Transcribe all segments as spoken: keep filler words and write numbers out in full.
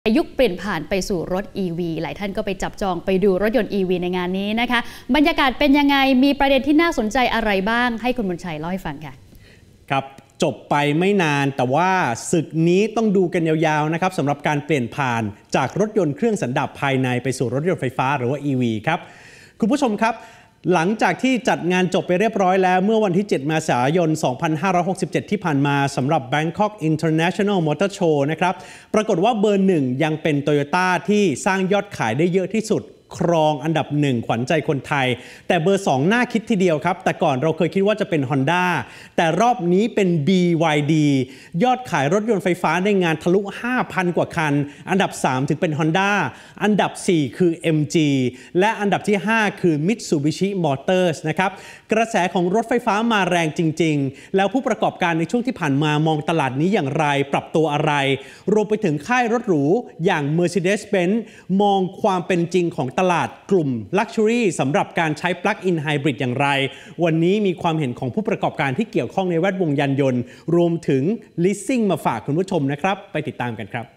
ยุคเปลี่ยนผ่านไปสู่รถ อี วี หลายท่านก็ไปจับจองไปดูรถยนต์ อี วี ในงานนี้นะคะบรรยากาศเป็นยังไงมีประเด็นที่น่าสนใจอะไรบ้างให้คุณบุญชัยเล่าให้ฟังค่ะครับจบไปไม่นานแต่ว่าศึกนี้ต้องดูกันยาวๆนะครับสำหรับการเปลี่ยนผ่านจากรถยนต์เครื่องสันดาปภายในไปสู่รถยนต์ไฟฟ้าหรือว่า อี วี ครับคุณผู้ชมครับหลังจากที่จัดงานจบไปเรียบร้อยแล้วเมื่อวันที่เจ็ดเมษายนสองพันห้าร้อยหกสิบเจ็ดที่ผ่านมาสำหรับ Bangkok International Motor Show นะครับปรากฏว่าเบอร์หนึ่งยังเป็น Toyota ที่สร้างยอดขายได้เยอะที่สุดครองอันดับหนึ่งขวัญใจคนไทยแต่เบอร์สองน่าคิดทีเดียวครับแต่ก่อนเราเคยคิดว่าจะเป็น Honda แต่รอบนี้เป็น บี วาย ดี ยอดขายรถยนต์ไฟฟ้าในงานทะลุ ห้าพัน กว่าคันอันดับสามถึงเป็น Honda อันดับสี่คือ เอ็ม จี และอันดับที่ห้าคือ Mitsubishi Motors นะครับกระแสของรถไฟฟ้ามาแรงจริงๆแล้วผู้ประกอบการในช่วงที่ผ่านมามองตลาดนี้อย่างไรปรับตัวอะไรรวมไปถึงค่ายรถหรูอย่าง Mercedes-Benz มองความเป็นจริงของตลาดกลุ่ม Luxury สำหรับการใช้ Plug-in Hybrid อย่างไรวันนี้มีความเห็นของผู้ประกอบการที่เกี่ยวข้องในแวดวงยานยนต์รวมถึง Leasing มาฝากคุณผู้ชมนะครับไปติดตามกันครับ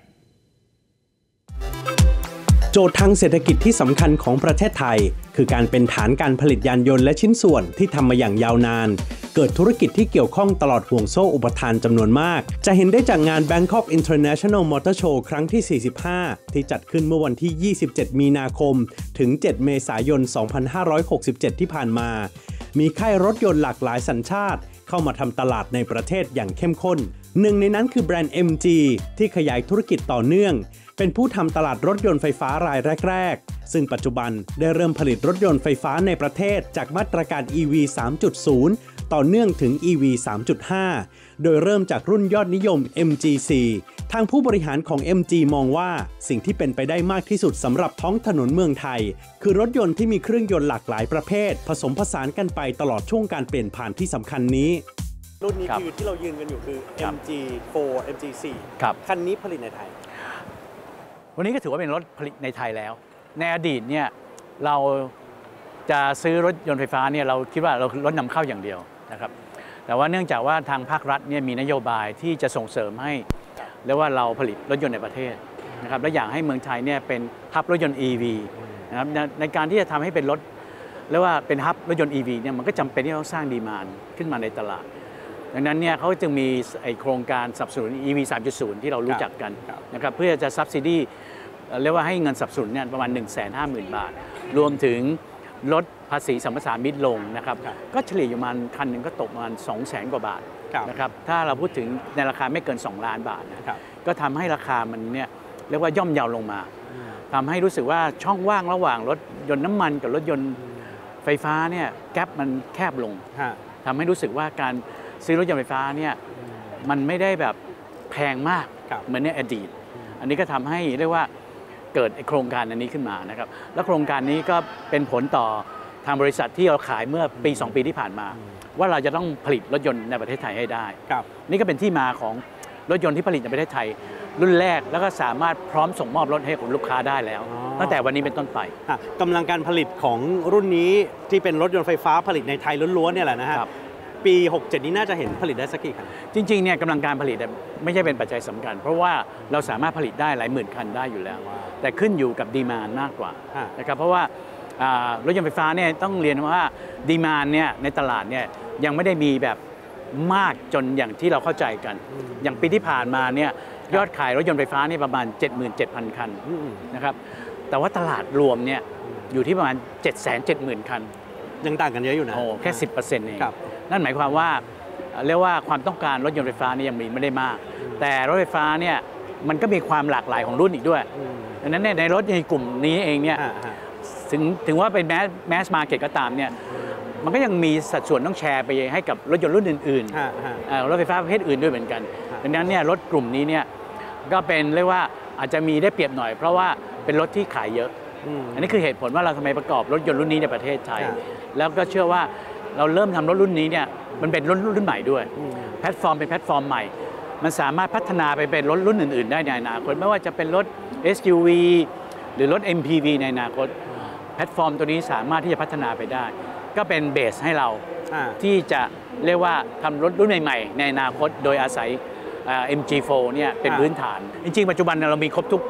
โจทย์ทางเศรษฐกิจที่สำคัญของประเทศไทยคือการเป็นฐานการผลิตยานยนต์และชิ้นส่วนที่ทำมาอย่างยาวนานเกิดธุรกิจที่เกี่ยวข้องตลอดห่วงโซ่อุปทานจำนวนมากจะเห็นได้จากงาน Bangkok International Motor Show ครั้งที่ สี่สิบห้า ที่จัดขึ้นเมื่อวันที่ ยี่สิบเจ็ด มีนาคมถึง เจ็ด เมษายน สองพันห้าร้อยหกสิบเจ็ด ที่ผ่านมามีค่ายรถยนต์หลากหลายสัญชาติเข้ามาทำตลาดในประเทศอย่างเข้มข้นหนึ่งในนั้นคือแบรนด์ เอ็ม จี ที่ขยายธุรกิจต่อเนื่องเป็นผู้ทำตลาดรถยนต์ไฟฟ้ารายแรกๆซึ่งปัจจุบันได้เริ่มผลิตรถยนต์ไฟฟ้าในประเทศจากมาตรการ อี วี สามจุดศูนย์ ต่อเนื่องถึง อี วี สามจุดห้า โดยเริ่มจากรุ่นยอดนิยม เอ็ม จี โฟร์ ทางผู้บริหารของ เอ็ม จี มองว่าสิ่งที่เป็นไปได้มากที่สุดสำหรับท้องถนนเมืองไทยคือรถยนต์ที่มีเครื่องยนต์หลากหลายประเภทผสมผสานกันไปตลอดช่วงการเปลี่ยนผ่านที่สำคัญนี้รุ่นนี้คือที่เรายืนกันอยู่คือ เอ็ม จี โฟร์ เอ็ม จี โฟร์ คันนี้ผลิตในไทยวันนี้ก็ถือว่าเป็นรถผลิตในไทยแล้วในอดีตเนี่ยเราจะซื้อรถยนต์ไฟฟ้าเนี่ยเราคิดว่าเรารถนำเข้าอย่างเดียวนะครับแต่ว่าเนื่องจากว่าทางภาครัฐเนี่ยมีนโยบายที่จะส่งเสริมให้เรียกว่าเราผลิตรถยนต์ในประเทศนะครับและอยากให้เมืองไทยเนี่ยเป็นฮับรถยนต์ อี วี นะครับในการที่จะทำให้เป็นรถเรียกว่าเป็นฮับรถยนต์ อี วี เนี่ยมันก็จำเป็นที่ต้องสร้างดีมานด์ขึ้นมาในตลาดดังนั้นเนี่ยเขาจึงมีโครงการสนับสนุน อี วี สามจุดศูนย์ ที่เรารู้จักกันนะครับเพื่อจะ subsidy เรียกว่าให้เงินสนับสนุนเนี่ยประมาณ หนึ่งแสนห้าหมื่น บาทรวมถึงลดภาษีสัมปทานมิตรลงนะครับก็เฉลี่ยอยู่ประมาณคันหนึ่งก็ตกประมาณ สองแสน กว่าบาทนะครับถ้าเราพูดถึงในราคาไม่เกินสองล้านบาทนะก็ทำให้ราคามันเนี่ยเรียกว่าย่อมเยาลงมาทำให้รู้สึกว่าช่องว่างระหว่างรถยนต์น้ำมันกับรถยนต์ไฟฟ้าเนี่ยแกปมันแคบลงทำให้รู้สึกว่าการซื้อรถยนต์ไฟฟ้าเนี่ยมันไม่ได้แบบแพงมากเหมือนในอดีตอันนี้ก็ทำให้เรียกว่าเกิดโครงการอันนี้ขึ้นมานะครับและโครงการนี้ก็เป็นผลต่อทางบริษัทที่เราขายเมื่อปีสองปีที่ผ่านมาว่าเราจะต้องผลิตรถยนต์ในประเทศไทยให้ได้นี่ก็เป็นที่มาของรถยนต์ที่ผลิตในประเทศไทยรุ่นแรกแล้วก็สามารถพร้อมส่งมอบรถให้กับลูกค้าได้แล้วตั้งแต่วันนี้เป็นต้นไปกำลังการผลิตของรุ่นนี้ที่เป็นรถยนต์ไฟฟ้าผลิตในไทยล้วนๆเนี่ยแหละนะฮะปีหกเจ็ดนี้น่าจะเห็นผลิตได้สักกี่คันจริงๆเนี่ยกำลังการผลิตไม่ใช่เป็นปัจจัยสำคัญเพราะว่าเราสามารถผลิตได้หลายหมื่นคันได้อยู่แล้วแต่ขึ้นอยู่กับดีมานด์มากกว่านะครับเพราะว่ารถยนต์ไฟฟ้าเนี่ยต้องเรียนว่าดีมานด์เนี่ยในตลาดเนี่ยยังไม่ได้มีแบบมากจนอย่างที่เราเข้าใจกันอย่างปีที่ผ่านมาเนี่ยยอดขายรถยนต์ไฟฟ้านี่ประมาณ เจ็ดหมื่นเจ็ดพัน คันนะครับแต่ว่าตลาดรวมเนี่ยอยู่ที่ประมาณ เจ็ดแสนเจ็ดหมื่น คันยังต่างกันเยอะอยู่นะโอ้แค่ สิบเปอร์เซ็นต์ เองนั่นหมายความว่าเรียกว่าความต้องการรถยนต์ไฟฟ้านี่ยังมีไม่ได้มากแต่รถไฟฟ้าเนี่ยมันก็มีความหลากหลายของรุ่นอีกด้วยดังนั้นในรถในกลุ่มนี้เองเนี่ยถึงถึงว่าเป็นแมสแมสมาร์เก็ตก็ตามเนี่ยมันก็ยังมีสัดส่วนต้องแชร์ไปให้กับรถยนต์รุ่นอื่นๆรถไฟฟ้าประเภทอื่นด้วยเหมือนกันดังนั้นเนี่ยรถกลุ่มนี้เนี่ยก็เป็นเรียกว่าอาจจะมีได้เปรียบหน่อยเพราะว่าเป็นรถที่ขายเยอะอันนี้คือเหตุผลว่าเราทำไมประกอบรถยนต์รุ่นนี้ในประเทศไทยแล้วก็เชื่อว่าเราเริ่มทำรถรุ่นนี้เนี่ยมันเป็นรถรุ่นใหม่ด้วยแพลตฟอร์มเป็นแพลตฟอร์มใหม่มันสามารถพัฒนาไปเป็นรถรุ่นอื่นๆได้ในอนาคตไม่ว่าจะเป็นรถ เอส ยู วี หรือรถ เอ็ม พี วี ในอนาคตแพลตฟอร์มตัวนี้สามารถที่จะพัฒนาไปได้ก็เป็นเบสให้เราที่จะเรียกว่าทำรถรุ่นใหม่ๆในอนาคตโดยอาศัย เอ็ม จี โฟร์ เนี่ยเป็นพื้นฐานจริงๆปัจจุบันเรามีครบทุก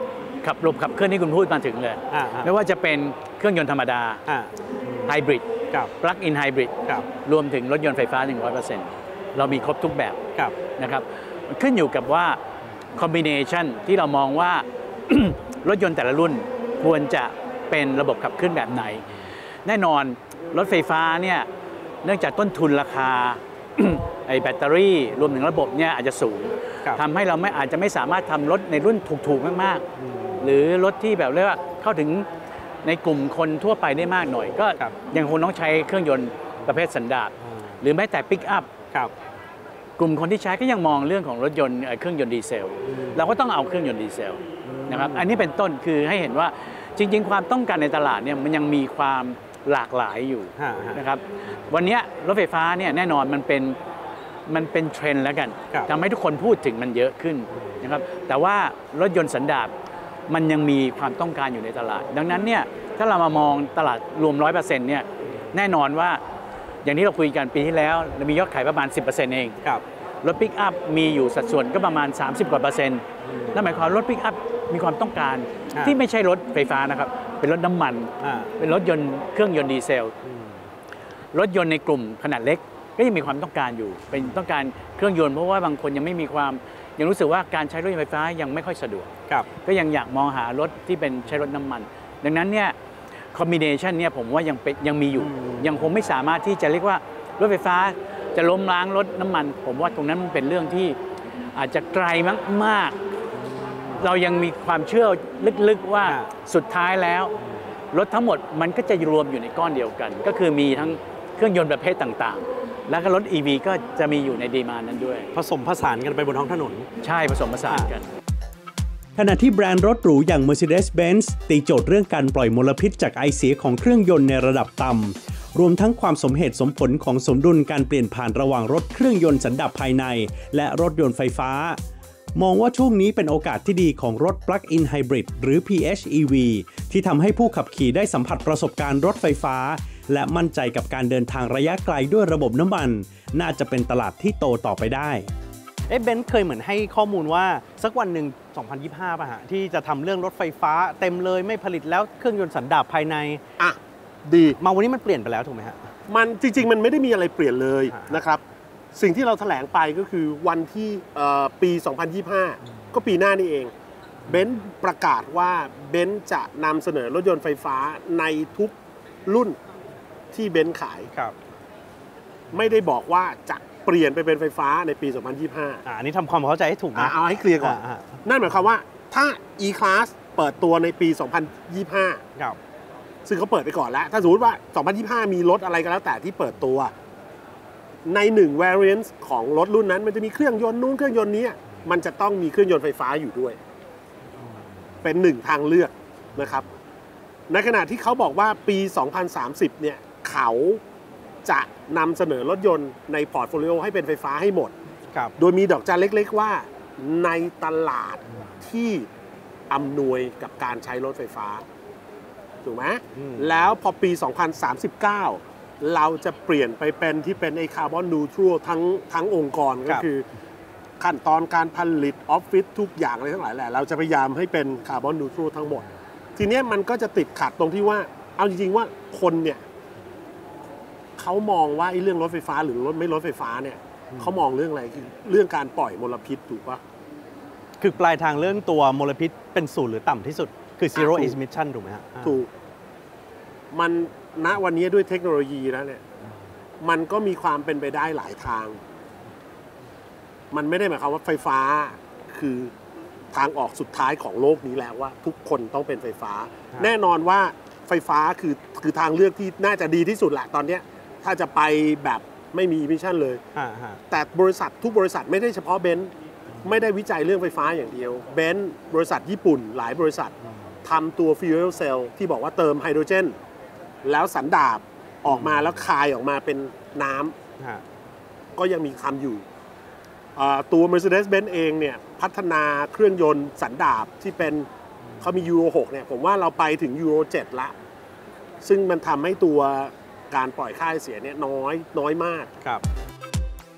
ขับระบบขับเคลื่อนที่คุณพูดมาถึงเลยไม่ว่าจะเป็นเครื่องยนต์ธรรมดาไฮบริดปลั๊กอินไฮบริดรวมถึงรถยนต์ไฟฟ้า หนึ่งร้อยเปอร์เซ็นต์ เรามีครบทุกแบบนะครับขึ้นอยู่กับว่าคอมบิเนชันที่เรามองว่า รถยนต์แต่ละรุ่นควรจะเป็นระบบขับเคลื่อนแบบไหนแน่นอนรถไฟฟ้าเนี่ยเนื่องจากต้นทุนราคา ไอ้แบตเตอรี่รวมถึงระบบเนี่ยอาจจะสูงทำให้เราไม่อาจจะไม่สามารถทำรถในรุ่นถูกๆมากๆหรือรถที่แบบเรียกว่าเข้าถึงในกลุ่มคนทั่วไปได้มากหน่อยก็ยังคงต้องใช้เครื่องยนต์ประเภทสันดาปหรือแม้แต่ปิกอัพกลุ่มคนที่ใช้ก็ยังมองเรื่องของรถยนต์เครื่องยนต์ดีเซลเราก็ต้องเอาเครื่องยนต์ดีเซลนะครับอันนี้เป็นต้นคือให้เห็นว่าจริงๆความต้องการในตลาดเนี่ยมันยังมีความหลากหลายอยู่นะครับวันนี้รถไฟฟ้าเนี่ยแน่นอนมันเป็นมันเป็นเทรนด์แล้วกันทำให้ทุกคนพูดถึงมันเยอะขึ้นนะครับแต่ว่ารถยนต์สันดาปมันยังมีความต้องการอยู่ในตลาดดังนั้นเนี่ยถ้าเรามามองตลาดรวม ร้อยเปอร์เซ็นต์ เนี่ยแน่นอนว่าอย่างที่เราคุยกันปีที่แล้วเรามียอดขายประมาณ สิบเปอร์เซ็นต์ เองรถปิกอัพมีอยู่สัดส่วนก็ประมาณสามสิบกว่าเปอร์เซ็นต์นั่นหมายความรถปิกอัพมีความต้องการที่ไม่ใช่รถไฟฟ้านะครับเป็นรถน้ำมันเป็นรถยนต์เครื่องยนต์ดีเซลรถยนต์ในกลุ่มขนาดเล็กก็ยังมีความต้องการอยู่เป็นต้องการเครื่องยนต์เพราะว่าบางคนยังไม่มีความยังรู้สึกว่าการใช้รถยนต์ไฟฟ้ายังไม่ค่อยสะดวกก็ยังอยากมองหารถที่เป็นใช้รถน้ำมันดังนั้นเนี่ยคอมบิเนชันเนี่ยผมว่ายังเป็นยังมีอยู่ยังคงไม่สามารถที่จะเรียกว่ารถไฟฟ้าจะล้มล้างรถน้ำมันผมว่าตรงนั้นมันเป็นเรื่องที่อาจจะไกลมากๆเรายังมีความเชื่อลึกๆว่าสุดท้ายแล้วรถทั้งหมดมันก็จะรวมอยู่ในก้อนเดียวกันก็คือมีทั้งเครื่องยนต์ประเภทต่างๆแล้วก็รถ อี วี ก็จะมีอยู่ในดีมานด์นั้นด้วยผสมผสานกันไปบนท้องถนนใช่ผสมผสานกันขณะที่แบรนด์รถหรูอย่าง Mercedes-Benz ตีโจทย์เรื่องการปล่อยมลพิษจากไอเสียของเครื่องยนต์ในระดับต่ำรวมทั้งความสมเหตุสมผลของสมดุลการเปลี่ยนผ่านระหว่างรถเครื่องยนต์สันดาปภายในและรถยนต์ไฟฟ้ามองว่าช่วงนี้เป็นโอกาสที่ดีของรถ Plug-in Hybrid หรือ พี เอช อี วี ที่ทำให้ผู้ขับขี่ได้สัมผัสประสบการณ์รถไฟฟ้าและมั่นใจกับการเดินทางระยะไกลด้วยระบบน้ำมันน่าจะเป็นตลาดที่โตต่อไปได้เอ๊ะเบนซ์เคยเหมือนให้ข้อมูลว่าสักวันหนึ่งสองพันยี่สิบห้าป่ะฮะที่จะทำเรื่องรถไฟฟ้าเต็มเลยไม่ผลิตแล้วเครื่องยนต์สันดาปภายในอ่ะดีมาวันนี้มันเปลี่ยนไปแล้วถูกไหมฮะมันจริงๆมันไม่ได้มีอะไรเปลี่ยนเลยนะครับสิ่งที่เราแถลงไปก็คือวันที่ปีสองพันยี่สิบห้าก็ปีหน้านี่เองเบนซ์ประกาศว่าเบนซ์จะนำเสนอรถยนต์ไฟฟ้าในทุกรุ่นที่เบนซ์ขายไม่ได้บอกว่าจะเปลี่ยนไปเป็นไฟฟ้าในปีสองพันยี่สิบห้าอ่าอันนี้ทำความเข้าใจให้ถูกนะเอาให้เคลียร์ก่อนนั่นหมายความว่าถ้า E-Class เปิดตัวในปีสองพันยี่สิบห้าครับซึ่งเขาเปิดไปก่อนแล้วถ้าสมมติว่าสองพันยี่สิบห้ามีรถอะไรก็แล้วแต่ที่เปิดตัวในหนึ่ง variant ของรถรุ่นนั้นมันจะมีเครื่องยนต์นู้นเครื่องยนต์นี้มันจะต้องมีเครื่องยนต์ไฟฟ้าอยู่ด้วยเป็นหนึ่งทางเลือกนะครับในขณะที่เขาบอกว่าปีสองพันสามสิบเนี่ยเขาจะนำเสนอรถยนต์ในพอร์ตโฟลิโอให้เป็นไฟฟ้าให้หมดโดยมีดอกจันเล็กๆว่าในตลาดที่อำนวยกับการใช้รถไฟฟ้าถูกไหมแล้วพอปีสองพันสามสิบเก้าเราจะเปลี่ยนไปเป็นที่เป็นไอ้คาร์บอนนิวทรัลทั้งทั้งองค์กรก็คือขั้นตอนการผลิตออฟฟิศทุกอย่างอะไรทั้งหลายแหละเราจะพยายามให้เป็นคาร์บอนนิวทรัลทั้งหมดทีนี้มันก็จะติดขัดตรงที่ว่าเอาจริงๆว่าคนเนี่ยเขามองว่าไอ้เรื่องรถไฟฟ้าหรือรถไม่รถไฟฟ้าเนี่ยเขามองเรื่องอะไรคือเรื่องการปล่อยมลพิษถูกปะคือปลายทางเรื่องตัวมลพิษเป็นศูนย์หรือต่ำที่สุดคือ zero emission ถูกไหมฮะถูกมันณวันนี้ด้วยเทคโนโลยีแล้วเนี่ยมันก็มีความเป็นไปได้หลายทางมันไม่ได้หมายความว่าไฟฟ้าคือทางออกสุดท้ายของโลกนี้แล้วว่าทุกคนต้องเป็นไฟฟ้าแน่นอนว่าไฟฟ้าคือคือทางเลือกที่น่าจะดีที่สุดแหละตอนนี้ถ้าจะไปแบบไม่มีอิมิชันเลยแต่บริษัททุกบริษัทไม่ได้เฉพาะเบนซ์ไม่ได้วิจัยเรื่องไฟฟ้าอย่างเดียวเบนซ์บริษัทญี่ปุ่นหลายบริษัททำตัวฟิวเอลเซลล์ที่บอกว่าเติมไฮโดรเจนแล้วสันดาปออกมาแล้วคายออกมาเป็นน้ำก็ยังมีทำอยู่ตัว Mercedes-Benz เองเนี่ยพัฒนาเครื่องยนต์สันดาปที่เป็นเขามียูโรหกเนี่ยผมว่าเราไปถึงยูโรเจ็ดละซึ่งมันทำให้ตัวการปล่อยค่าไอเสียเนี่ยน้อยน้อยมากครับ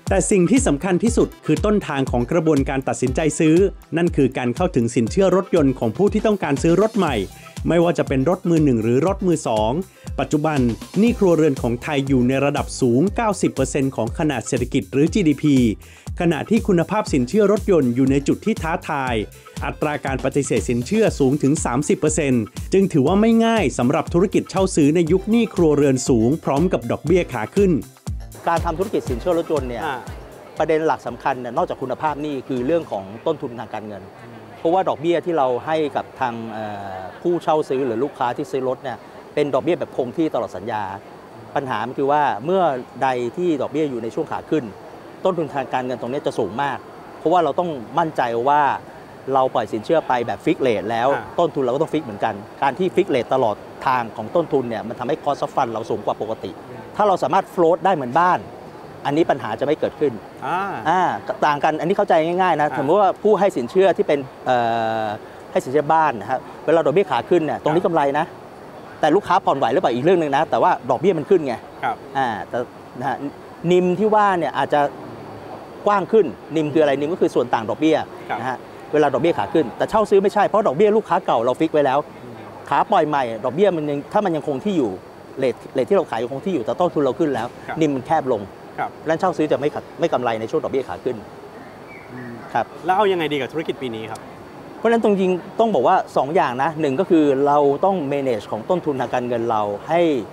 แต่สิ่งที่สำคัญที่สุดคือต้นทางของกระบวนการตัดสินใจซื้อนั่นคือการเข้าถึงสินเชื่อรถยนต์ของผู้ที่ต้องการซื้อรถใหม่ไม่ว่าจะเป็นรถมือหนึ่งหรือรถมือสองปัจจุบันหนี้ครัวเรือนของไทยอยู่ในระดับสูง เก้าสิบเปอร์เซ็นต์ ของขนาดเศรษฐกิจหรือ จี ดี พี ขณะที่คุณภาพสินเชื่อรถยนต์อยู่ในจุดที่ท้าทายอัตราการปฏิเสธสินเชื่อสูงถึง สามสิบเปอร์เซ็นต์ จึงถือว่าไม่ง่ายสำหรับธุรกิจเช่าซื้อในยุคหนี้ครัวเรือนสูงพร้อมกับดอกเบี้ยขาขึ้นการทำธุรกิจสินเชื่อรถยนต์เนี่ยประเด็นหลักสำคัญเนี่ยนอกจากคุณภาพหนี้คือเรื่องของต้นทุนทางการเงินเพราะว่าดอกเบี้ยที่เราให้กับทางผู้เช่าซื้อหรือลูกค้าที่ซื้อรถเนี่ยเป็นดอกเบี้ยแบบคงที่ตลอดสัญญาปัญหามันคือว่าเมื่อใดที่ดอกเบี้ยอยู่ในช่วงขาขึ้นต้นทุนทางการเงินตรงนี้จะสูงมากเพราะว่าเราต้องมั่นใจว่าเราปล่อยสินเชื่อไปแบบฟิกเรทแล้วต้นทุนเราก็ต้องฟิกเหมือนกันการที่ฟิกเรทตลอดทางของต้นทุนเนี่ยมันทำให้คอสต์ฟันเราสูงกว่าปกติถ้าเราสามารถโฟลตได้เหมือนบ้านอันนี้ปัญหาจะไม่เกิดขึ้นอ่าต่างกันอันนี้เข้าใจง่ายๆนะสมมติว่าผู้ให้สินเชื่อที่เป็นให้สินเชื่อบ้านนะครับเวลาดอกเบี้ยขาขึ้นเนี่ยตรงนี้กำไรนะแต่ลูกค้าผ่อนไหวหรือเปล่าอีกเรื่องหนึ่งนะแต่ว่าดอกเบี้ยมันขึ้นไงอ่าแต่นะฮะนิมที่ว่าเนี่ยอาจจะกว้างขึ้นนิมคืออะไรนิมก็คือส่วนต่างดอกเบี้ยนะฮะเวลาดอกเบี้ยขาขึ้นแต่เช่าซื้อไม่ใช่เพราะดอกเบี้ยลูกค้าเก่าเราฟิกไว้แล้วขาปล่อยใหม่ดอกเบี้ยมันยังถ้ามันยังคงที่อยู่เรทเรทที่เราขายยังคงที่อยู่แต่ต้นทุนเราขึ้นแล้วนิมมันแคบลงร้านเช่าซื้อจะไม่ไม่กำไรในช่วงดอกเบี้ยขาขึ้นครับแล้วเอายังไงดีกับธุรกิจปีนี้ครับเพราะฉะนั้นตรงจริงต้องบอกว่าสองอย่างนะหนึ่งก็คือเราต้อง manage ของต้นทุนทางการเงินเราให้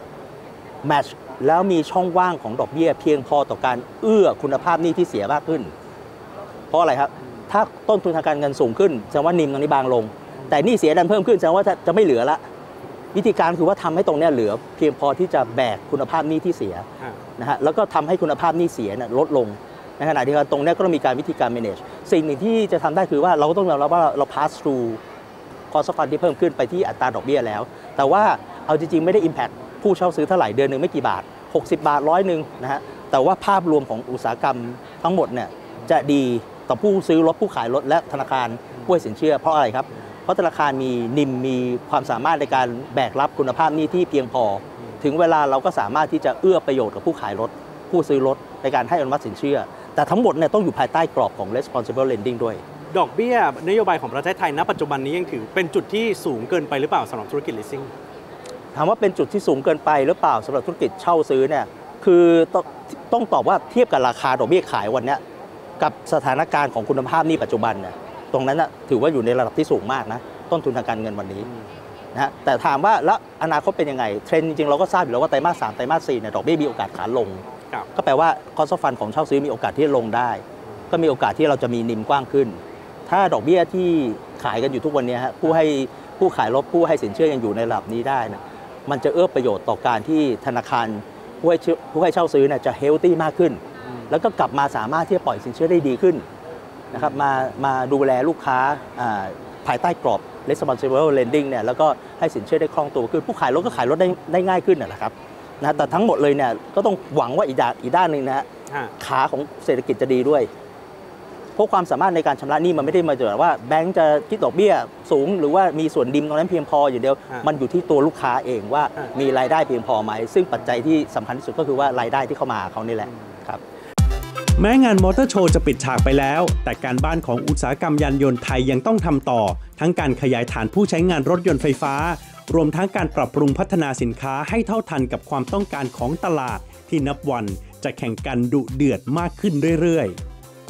match แล้วมีช่องว่างของดอกเบี้ยเพียงพอต่อการเอื้อคุณภาพหนี้ที่เสียมากขึ้นเพราะอะไรครับถ้าต้นทุนทางการเงินสูงขึ้นแสดงว่านิมตรงนี้บางลงแต่หนี้เสียดันเพิ่มขึ้นแสดงว่าจะไม่เหลือละวิธีการคือว่าทำให้ตรงนี้เหลือเพียงพอที่จะแบกคุณภาพหนี้ที่เสียนะฮะแล้วก็ทำให้คุณภาพหนี้เสียนะลดลงในขณะที่ตรงนี้ก็ต้องมีการวิธีการ manage สิ่งหนึ่งที่จะทำได้คือว่าเราก็ต้องยอมรับว่าเรา pass through cost of fund ที่เพิ่มขึ้นไปที่อัตราดอกเบี้ยแล้วแต่ว่าเอาจริงๆไม่ได้ impact ผู้เช่าซื้อเท่าไหร่เดือนหนึ่งไม่กี่บาทหกสิบบาทร้อยหนึ่งนะฮะแต่ว่าภาพรวมของอุตสาหกรรมทั้งหมดเนี่ยจะดีต่อผู้ซื้อรถผู้ขายรถและธนาคารผู้ให้สินเชื่อเพราะอะไรครับเพราะธนาคารมีนิมมีความสามารถในการแบกรับคุณภาพหนี้ที่เพียงพอถึงเวลาเราก็สามารถที่จะเอื้อประโยชน์กับผู้ขายรถผู้ซื้อรถในการให้อนุมัติสินเชื่อแต่ทั้งหมดเนี่ยต้องอยู่ภายใต้กรอบของ responsible lending ด้วยดอกเบี้ยนโยบายของประเทศไทยณปัจจุบันนี้ยังถือเป็นจุดที่สูงเกินไปหรือเปล่าสำหรับธุรกิจ leasing ถามว่าเป็นจุดที่สูงเกินไปหรือเปล่าสำหรับธุรกิจเช่าซื้อเนี่ยคือต้องต้องตอบว่าเทียบกับราคาดอกเบี้ยขายวันนี้กับสถานการณ์ของคุณภาพหนี้ปัจจุบันเนี่ยตรงนั้นนะถือว่าอยู่ในระดับที่สูงมากนะต้นทุนทางการเงินวันนี้นะฮะแต่ถามว่าแล้วอนาคตเป็นยังไงเทรนด์จริงๆเราก็ทราบอยู่แล้วว่าไตรมาสสามไตรมาสสี่เนี่ยดอกเบี้ยมีโอกาสขาลงก็แปลว่าคอสต์ฟันของเช่าซื้อมีโอกาสที่จะลงได้ก็มีโอกาสที่เราจะมีนิมกว้างขึ้นถ้าดอกเบี้ยที่ขายกันอยู่ทุกวันนี้ฮะผู้ให้ผู้ขายรถผู้ให้สินเชื่อยังอยู่ในระดับนี้ได้นะมันจะเอื้อประโยชน์ต่อการที่ธนาคารผู้ให้ผู้ให้เช่าซื้อเนี่ยจะเฮลตี้มากขึ้นแล้วก็กลับมาสามารถที่จะปล่อยสินเชื่อได้ดีขึ้นนะครับมามาดูแลลูกค้าภายใต้กรอบ responsible lending เนี่ยแล้วก็ให้สินเชื่อได้คล่องตัวขึ้นผู้ขายรถก็ขายรถได้ได้ง่ายขึ้นนะครับนะแต่ทั้งหมดเลยเนี่ยก็ต้องหวังว่าอีกด้านอีกด้านหนึ่งนะฮะขาของเศรษฐกิจจะดีด้วยเพราะความสามารถในการชำระหนี้มันไม่ได้มาจากว่าแบงก์จะคิดดอกเบี้ยสูงหรือว่ามีส่วนดิมตรงนั้นเพียงพออย่างเดียวมันอยู่ที่ตัวลูกค้าเองว่ามีรายได้เพียงพอไหมซึ่งปัจจัยที่สำคัญที่สุดก็คือว่ารายได้ที่เข้ามาเขานี่แหละครับแม้งานมอเตอร์โชว์จะปิดฉากไปแล้วแต่การบ้านของอุตสาหกรรมยานยนต์ไทยยังต้องทำต่อทั้งการขยายฐานผู้ใช้งานรถยนต์ไฟฟ้ารวมทั้งการปรับปรุงพัฒนาสินค้าให้เท่าทันกับความต้องการของตลาดที่นับวันจะแข่งกันดุเดือดมากขึ้นเรื่อยๆ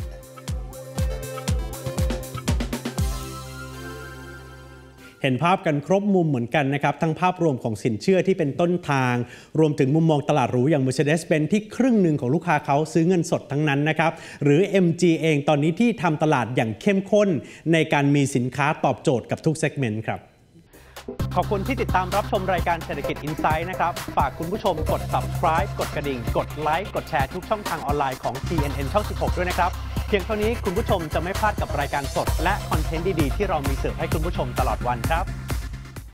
เห็นภาพกันครบมุมเหมือนกันนะครับทั้งภาพรวมของสินเชื่อที่เป็นต้นทางรวมถึงมุมมองตลาดหรูอย่าง Mercedes-Benz ที่ครึ่งหนึ่งของลูกค้าเขาซื้อเงินสดทั้งนั้นนะครับหรือ เอ็ม จี เองตอนนี้ที่ทำตลาดอย่างเข้มข้นในการมีสินค้าตอบโจทย์กับทุกเซกเมนต์ครับขอบคุณที่ติดตามรับชมรายการเศรษฐกิจอินไซด์นะครับฝากคุณผู้ชมกด Subscribe กดกระดิ่งกดไลค์กดแชร์ทุกช่องทางออนไลน์ของ ที เอ็น เอ็น ช่อง สิบหก ด้วยนะครับเพียงเท่านี้คุณผู้ชมจะไม่พลาดกับรายการสดและคอนเทนต์ดีๆที่เรามีเสิร์ฟให้คุณผู้ชมตลอดวันครับ